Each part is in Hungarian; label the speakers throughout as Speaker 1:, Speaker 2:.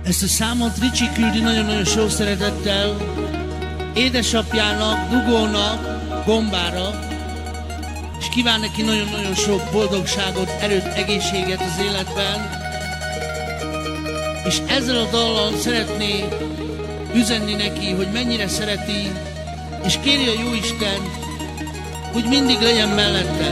Speaker 1: Ezt a számot Ricsi küldi nagyon-nagyon sok szeretettel édesapjának, Dugónak, Gombára, és kíván neki nagyon-nagyon sok boldogságot, erőt, egészséget az életben. És ezzel a dallal szeretné üzenni neki, hogy mennyire szereti, és kéri a Jóistent, hogy mindig legyen mellette.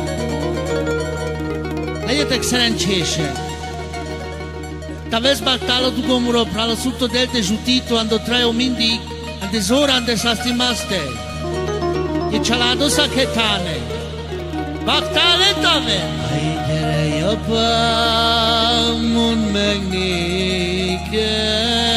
Speaker 1: Legyetek szerencsések! T'avesc bactalo tu comuro pralo sutto del te giutito ando traeo mindig ande zoran de sastimaste e chalado saketane bactale tave ai gyere apám, mondd meg nékem,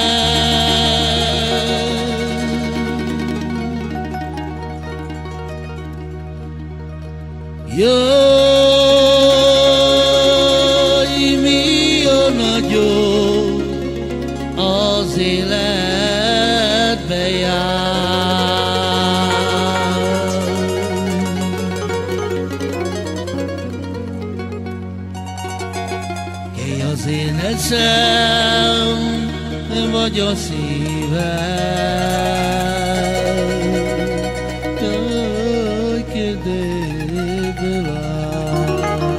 Speaker 1: az életbe jár. Kéj az én eszem, vagy a szívem, kedvéből áll.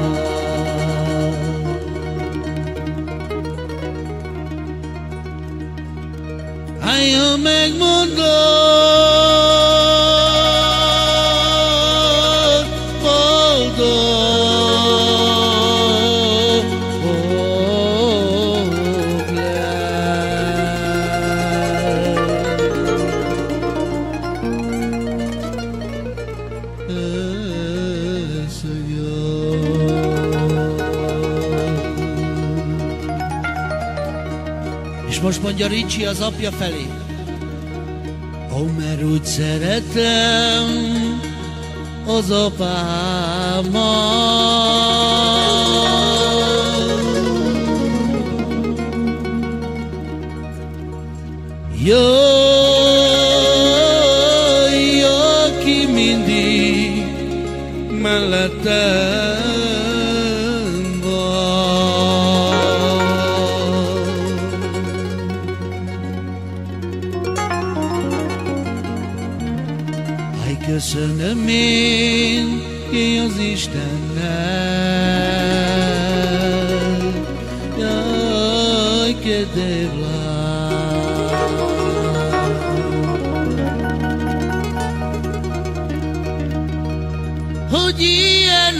Speaker 1: Ha megmondod, boldog lesz. És most mondja Ricsi az apja felé: ó, mert úgy szeretem az apámat, jaj, aki mindig mellettem köszönöm én az Istennek, jaj, kedvlár, hogy ilyen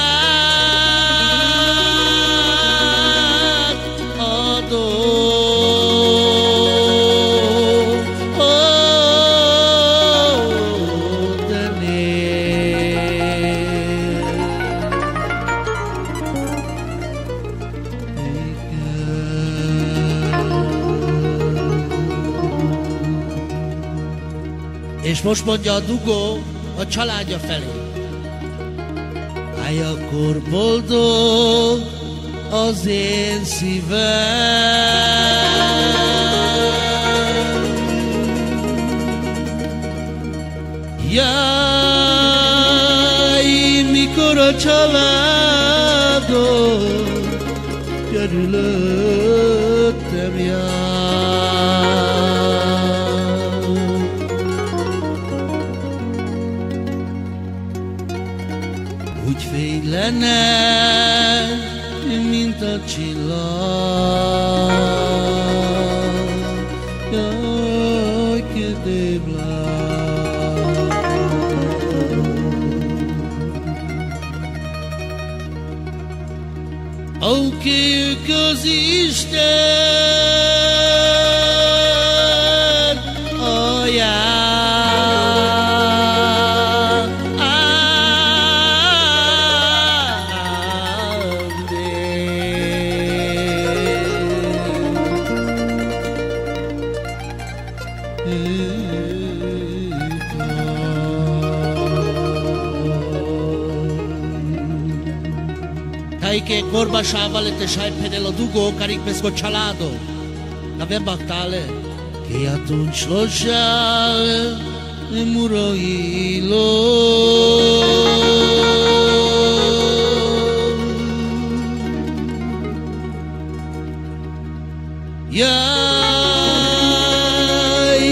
Speaker 1: apát adott. És most mondja a Dugó a családja felé: állj, akkor boldog az én szívem, jaj, mikor a családod körülöttem jár. Úgy fénylenek, mint a csillag, jaj, kedvlár, ó, kérjük az Isten alját, che corba sciavale te scialpe dello Dugo caric pesco cialado l'avem bactale che atunci lo sciale e muroilo Jai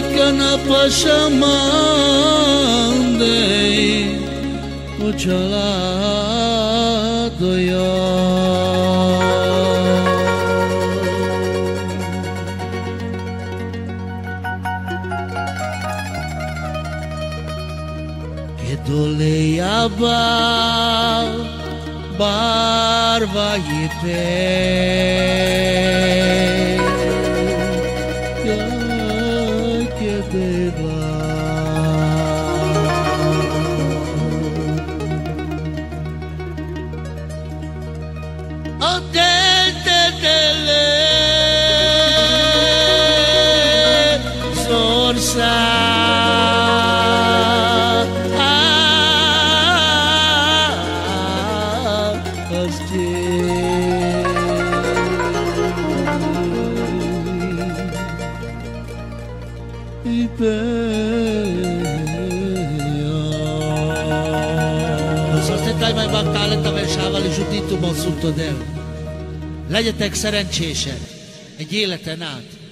Speaker 1: kanapashamandei Ujaladoya Kedolei Abba Barva Yipe Kedeva Odeltetele Sorsa Sostettai mai Baktálet a versával és udítom a szutodel. Legyetek szerencsések egy életen át.